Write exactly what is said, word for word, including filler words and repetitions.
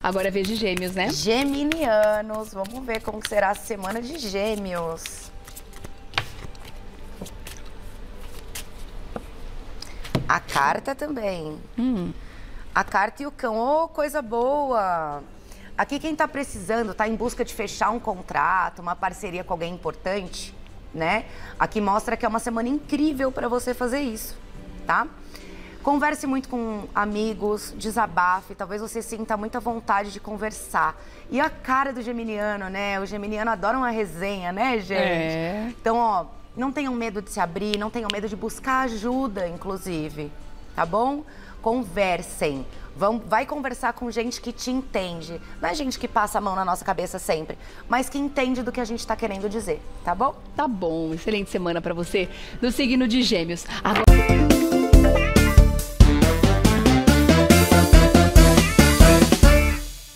Agora é vez de Gêmeos, né? Geminianos, vamos ver como será a semana de Gêmeos. A carta também. Hum. A carta e o cão, ô, coisa boa. Aqui quem tá precisando, tá em busca de fechar um contrato, uma parceria com alguém importante, né? Aqui mostra que é uma semana incrível para você fazer isso, tá? Converse muito com amigos, desabafe, talvez você sinta muita vontade de conversar. E a cara do geminiano, né? O geminiano adora uma resenha, né, gente? É. Então, ó, não tenham medo de se abrir, não tenham medo de buscar ajuda, inclusive, tá bom? Conversem. Vão, vai conversar com gente que te entende. Não é gente que passa a mão na nossa cabeça sempre, mas que entende do que a gente tá querendo dizer, tá bom? Tá bom, excelente semana pra você do signo de Gêmeos. Agora...